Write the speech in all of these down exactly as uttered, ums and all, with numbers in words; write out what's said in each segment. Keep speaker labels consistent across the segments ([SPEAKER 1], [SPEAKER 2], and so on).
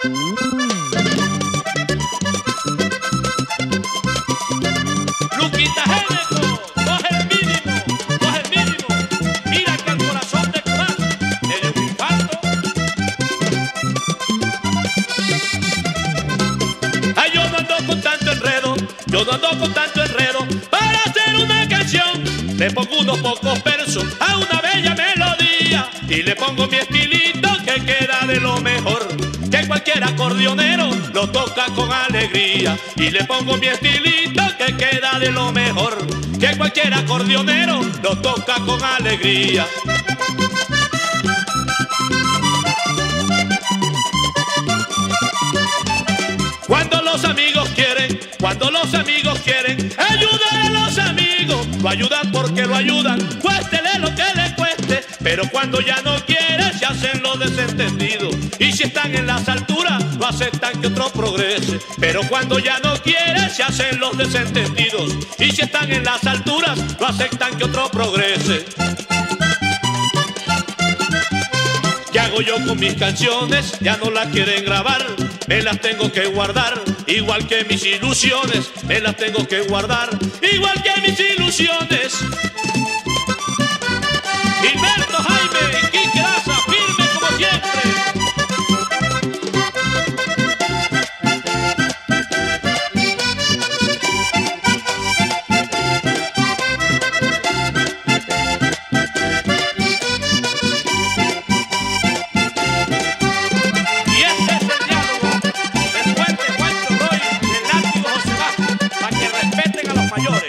[SPEAKER 1] Luquita Géneco, coge el mínimo, coge el mínimo. Mira que al corazón de Cubas le dio un infarto. Ay, yo no ando con tanto enredo, yo no ando con tanto enredo. Para hacer una canción le pongo unos pocos versos a una bella melodía y le pongo mi estilito que queda de lo mejor, que cualquier acordeonero lo toca con alegría. Y le pongo mi estilito que queda de lo mejor, que cualquier acordeonero lo toca con alegría. Cuando los amigos quieren, cuando los amigos quieren ayudar a los amigos, lo ayudan porque lo ayudan, cuéstele lo que le cueste. Pero cuando ya no quieren, se hacen los desentendidos. Y si están en las alturas, no aceptan que otro progrese. Pero cuando ya no quieren, se hacen los desentendidos. Y si están en las alturas, no aceptan que otro progrese. ¿Qué hago yo con mis canciones? Ya no las quieren grabar, me las tengo que guardar. Igual que mis ilusiones, me las tengo que guardar. Igual que mis ilusiones. Gilberto Jaime y Quique Daza, firme como siempre. Y este es el diálogo del puente Juancho Roy y el látigo José Bajo, para que respeten a los mayores.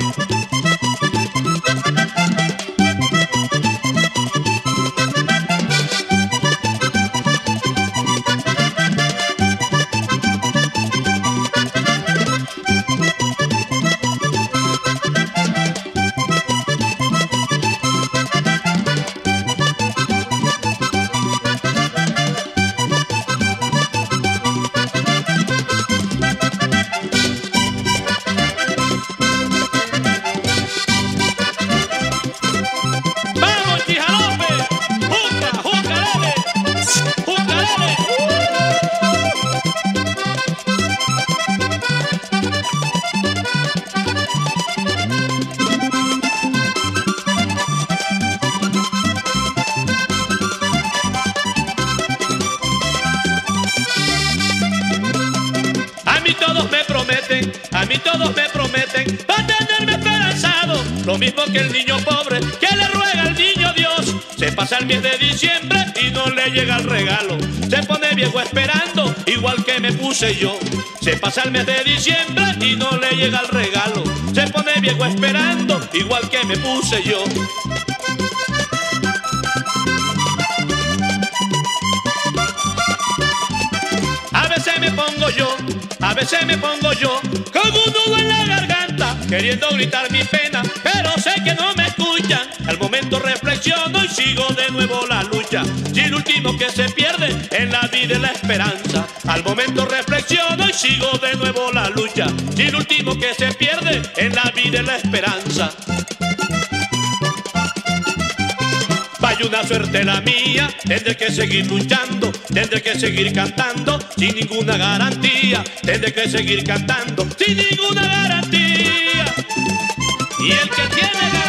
[SPEAKER 1] Todos me prometen, a mí todos me prometen, va a tenerme esperanzado, lo mismo que el niño pobre que le ruega al niño Dios. Se pasa el mes de diciembre y no le llega el regalo, se pone viejo esperando, igual que me puse yo. Se pasa el mes de diciembre y no le llega el regalo, se pone viejo esperando, igual que me puse yo. A veces me pongo yo, a veces me pongo yo con un nudo en la garganta, queriendo gritar mi pena, pero sé que no me escuchan. Al momento reflexiono y sigo de nuevo la lucha. Si el último que se pierde en la vida es la esperanza. Al momento reflexiono y sigo de nuevo la lucha. Si el último que se pierde en la vida es la esperanza. Vaya una suerte la mía, tendré que seguir luchando, tendré que seguir cantando, sin ninguna garantía, tendré que seguir cantando, sin ninguna garantía. Y el que tiene garantía